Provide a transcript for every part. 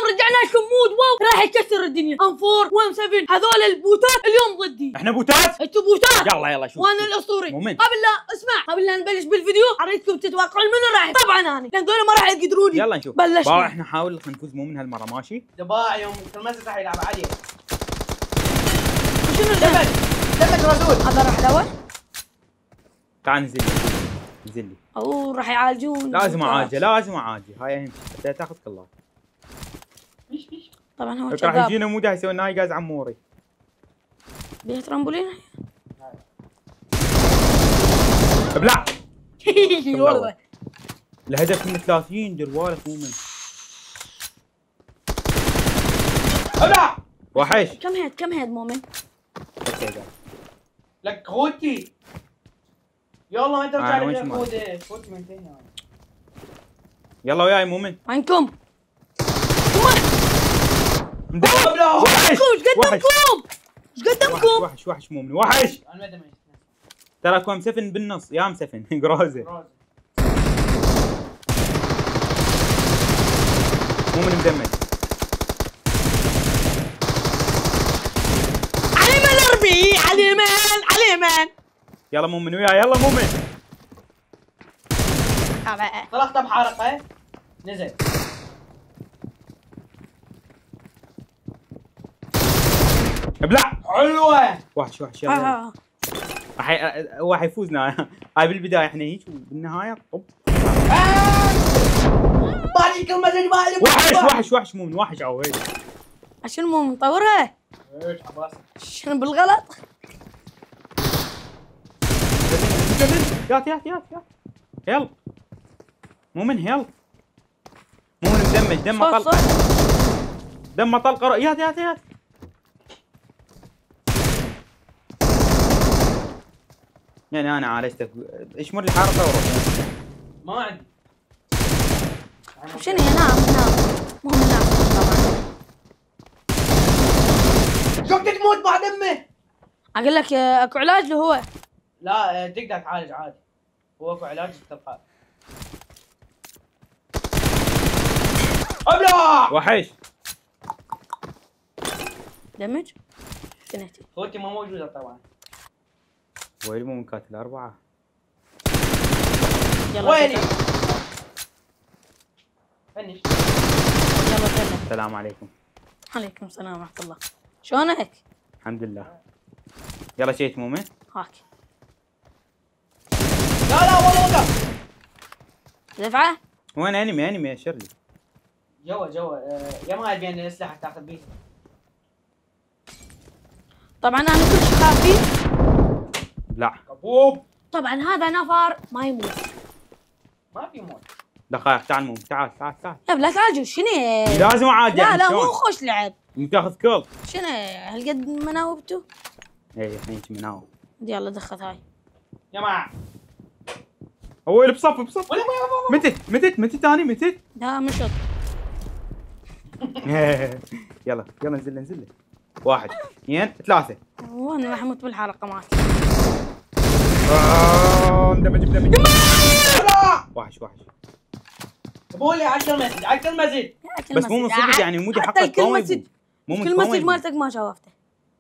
رجعنا لكم مود واو راح يكسر الدنيا. ام 4 وام 7 هذول البوتات اليوم ضدي. احنا بوتات؟ انتوا بوتات. يلا شوف. وانا الاسطوري. مؤمن. قبل لا اسمع، قبل لا نبلش بالفيديو اريدكم تتوقعون منو راح. طبعا انا، لان دول ما راح يقدروني. يلا نشوف. بلشنا. باع احنا نحاول خلينا نفوز مؤمن هالمره ماشي؟ دباع يوم المسج راح يلعب عليه. شنو دمج رسول. هذا راح الاول. تعال نزل لي. او راح يعالجون. لازم اعالجه هاي اهم شيء حتى تاخذ كلات. طبعا هو راح شباب يجينا مو دا يسوي ناي غاز عموري. بيه ترامبولين. ابلع. والله الهدف من 30 دروالك مؤمن. ابلع. وحش. كم هيد مؤمن؟ لك خوتي. يلا ما ترجع وين لك شمال؟ خوتي من فين يعني؟ يلا وياي مؤمن. وينكم؟ ابلع. وحش. ايش قدامكم؟ وحش مؤمن وحش. انا ما دمجت. ترى كوم 7 بالنص يا ام 7 جروزه. مؤمن مدمج. على اليمين. يلا مؤمن وياي يلا مؤمن. طلقت بحارقه. نزل. ابلع. حلوه. وحش يلا. هو حيفوزنا. هاي بالبدايه احنا هيك وبالنهايه طب. بالي المسج وحش مؤمن وحش عويل. عشان مو مطورها. ايش عباس؟ شنو بالغلط؟ يات يلا مؤمن مؤمن دم طلق. دم طلق يات. يعني انا عالجتك اشمر لي حارقه وروح. ما عندي. شنو نام مو نام طبعا. شوف تموت بعد امه. اقول لك اكو علاج له هو. لا تقدر تعالج عادي. هو اكو علاج تلقاه. ابلع. وحش. دمج. سنتي. خوتي ما موجوده طبعا. ويلي مو من قاتل 4. يلا ويلي. فنش. يلا سلم. السلام عليكم. عليكم السلام ورحمة الله. شلونك؟ الحمد لله. يلا شيت مؤمن. هاك. لا والله وقف. دفعة؟ وين انمي شيرلي. جوا يا ما بين الاسلحه تاخذ بيه. طبعا انا كل شيء خافي. لا كبوب. طبعا هذا نفر ما يموت. ما في موت. دقائق تعال مؤمن تعال. لا لا تعالجوا شنو؟ لازم اعادل. لا مو خوش لعب. تاخذ كل. شنو هالقد مناوبته؟ اي احنا هيك مناوب. يلا دخت هاي. يا جماعه. هو اللي بصف ولا متت ثاني متت. لا مشط. يلا نزل 1 2 3. وانا راح اموت بالحلقة مالتي. اندمج. وحش. بقول لي 10 مسج. بس مو من صدق يعني مودي حقك حتى قوي. كل مسج مالتك ما شافته.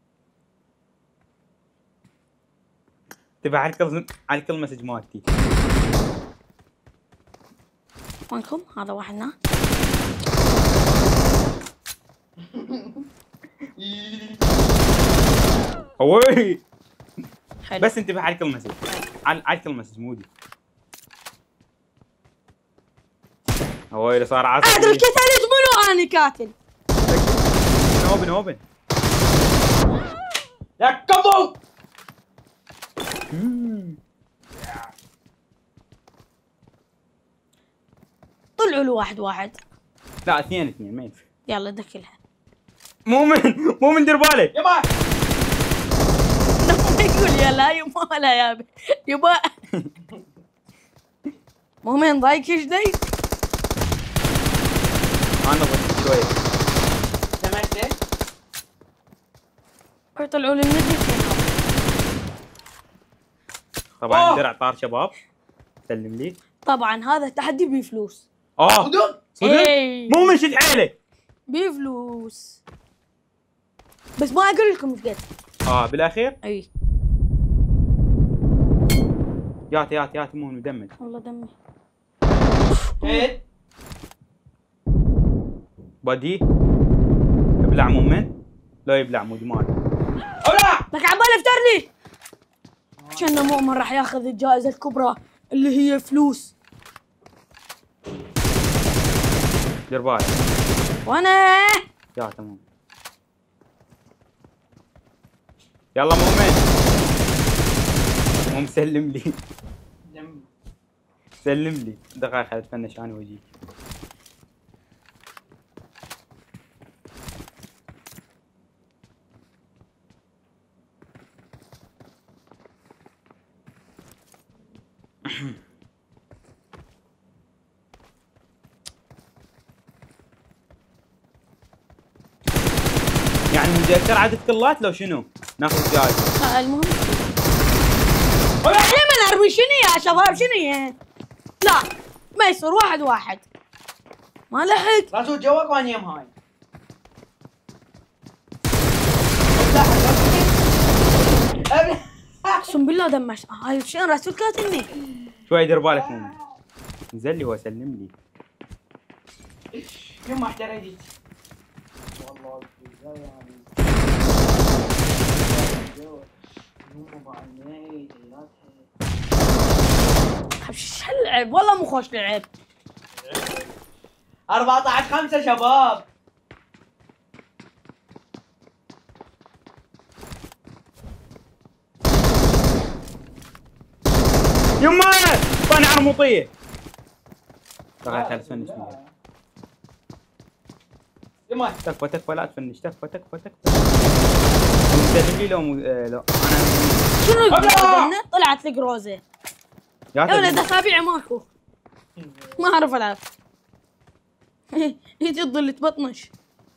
تبع على كل مسج مالتي. وينكم؟ هذا واحد هنا. هوي حلو. بس انتبه على كل مسج. على كل مسج مودي. هوي اللي صار عصبي. ادري كتلت منو اني كاتل. نوبن. يا كفو. طلعوا له واحد. لا 2 ما ينفع. يلا دكلها. مؤمن دير بالك. يبا. يقول يلا يما لا يبا. مؤمن ضايق ايش ضايق؟ انا ضيق شويه. سمعت؟ طلعوا لي النجم. طبعا درع طار شباب. سلم لي. طبعا هذا التحدي بفلوس. صدق؟ إيه. مؤمن شد حيلك. بفلوس بس ما اقول لكم ايش قد. بالاخير اي يات مو مدمج. والله دمي. هيد بادي يبلع مؤمن. لا يبلع مو دماغ. ابلع. لك عبالي افترني. كان مؤمن راح ياخذ الجائزة الكبرى اللي هي فلوس. دير بالك. وانا يا تمام. يلا مؤمن. مو مسلم لي. دم. سلم لي دقائق خليني اتفنش انا واجيك. يعني مذكر عدد كلات لو شنو؟ ناخذ جائزة. المهم ليه ارمي شنو يا شباب شنو هي؟ لا ما يصير واحد ما لحقت. راسو جواك واني يم هاي. ابلع. اقسم بالله دمش هاي شنو راسول كاتني. شوي دير بالك مؤمن. نزل لي هو سلم لي. يما احتريت. والله يعني. يما بعيني شو هاللعب والله مو خوش لعب. 14-5 شباب. يما طاني عرموطيه. تعال خل تفنش وياي. يما تكفى لا تفنش تكفى. مسلم لي لو لو انا شنو أبلع! الجوازة؟ طلعت لك روزة يا يا ولد تبي. اسابيع ماكو ما اعرف العب. هي تظل تبطنش.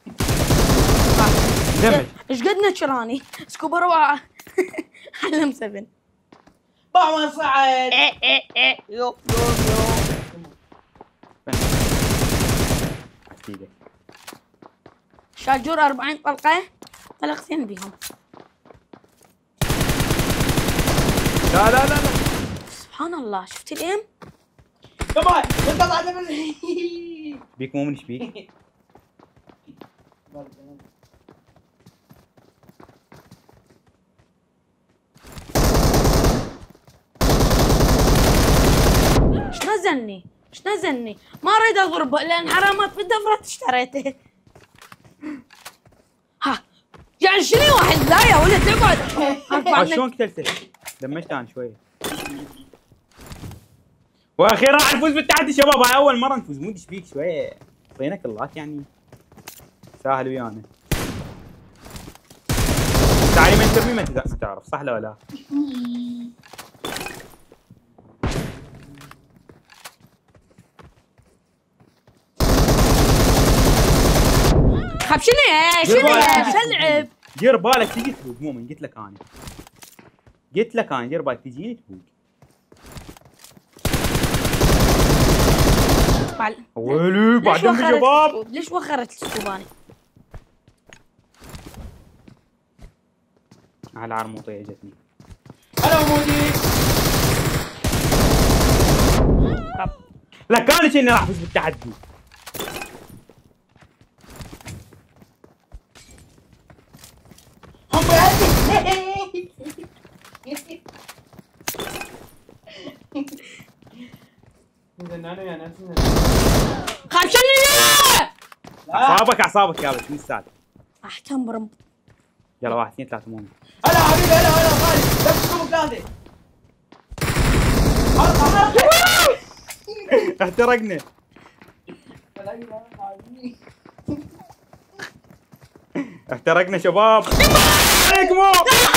دمج. ايش قد نشراني سكوبر روعة علم 7 بعمل صعد. يو اكيد. شاجور 40 طلقة طلقتين بيهم. لا سبحان الله شفت الايم. يما انت طلعت من بيك مو من ايش بيك؟ ايش نزلني ما اريد اضربه لان حرامات في الدفرة اشتريته. ها يعني شنو واحد لا يا ولد اقعد. شلون قتلته؟ دمجت انا شويه. واخيرا راح نفوز بالتحدي شباب. هاي اول مره نفوز مو ايش بيك شويه. اعطينا كلات يعني سهل ويانا. تعالي من ترمي ما تعرف صح لا لا؟ خب شنو اللعب؟ دير بالك تجي تفوق مؤمن. قلت لك انا دير بالك تجيني تفوق. ويلي بعد دم شباب. ليش وخرت السكوباني؟ على عرموطيه جتني. انا ومودي. لا كان اني راح افوز بالتحدي. هم انا يا ناس. خب شنو اعصابك يا بس من السالفه. احكام برم. يلا 1 2 3 مؤمن. هلا حبيبي هلا خالد. لبسكم ثلاثة. احترقنا. احترقنا شباب. عليك مو.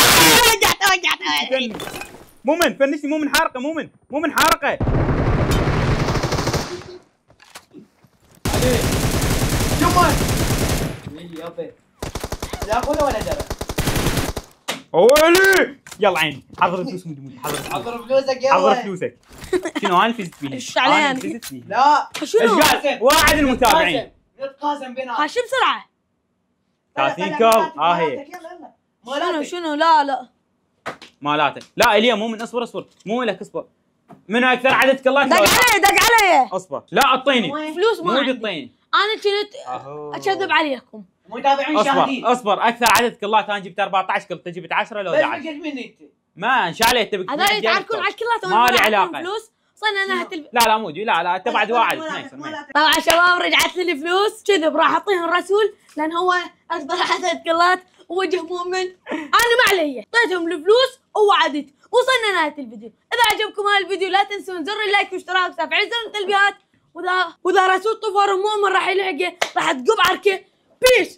مؤمن فنشني. مؤمن حارقه. مؤمن حارقه. جمال. يجي يابا. لا خذه ولا درع. ويلي يلا عيني. حضر فلوس مدمود. حضر فلوسك يلا. حضر فلوسك. شنو انا فزت فيه؟ ايش علينا؟ فزت فيه. لا شنو؟ ايش قال؟ واحد المتابعين. كازم بينات خش بسرعه. 30 كل هي شنو لا مالاتك. لا اليوم مو من اصبر مو لك اصبر. منو اكثر عدد كلات؟ دق علي اصبر لا اعطيني فلوس ما مو عندي. تعطيني. انا كنت اكذب عليكم. مو يتابعون شاهدين. اصبر اكثر عدد كلات انا جبت 14 كل، انت جبت 10 لو 11؟ بس مني انت ما انشاليت تبي هذول يتعاركون على الكلات ما لي علاقه. فلوس صرنا نهت لا مو لا انت بعد واعد ما يصير. طبعا شباب رجعت لي الفلوس كذب راح اعطيهم الرسول لان هو اكبر عدد كلات ووجه مؤمن. انا ما علي اعطيتهم الفلوس ووعدت وصلنا نهايه الفيديو. اذا عجبكم هذا الفيديو لا تنسون زر اللايك والاشتراك وتفعيل زر التنبيهات. واذا رسول طفر مؤمن راح يلحقه راح تقب عركه. بيس.